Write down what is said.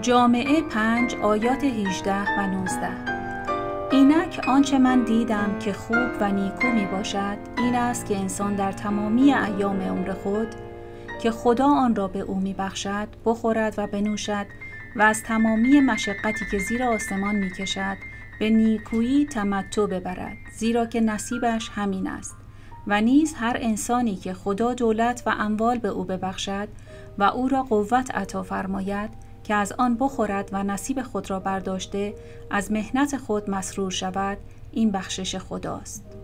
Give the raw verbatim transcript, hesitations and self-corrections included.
جامعه پنج آیات هجده و نوزده. اینک آنچه من دیدم که خوب و نیکو می باشد این است که انسان در تمامی ایام عمر خود که خدا آن را به او می بخشد بخورد و بنوشد و از تمامی مشقتی که زیر آسمان می کشد به نیکویی تمتع ببرد، زیرا که نصیبش همین است. و نیز هر انسانی که خدا دولت و اموال به او ببخشد و او را قوت عطا فرماید که از آن بخورد و نصیب خود را برداشته از محنت خود مسرور شود، این بخشش خداست.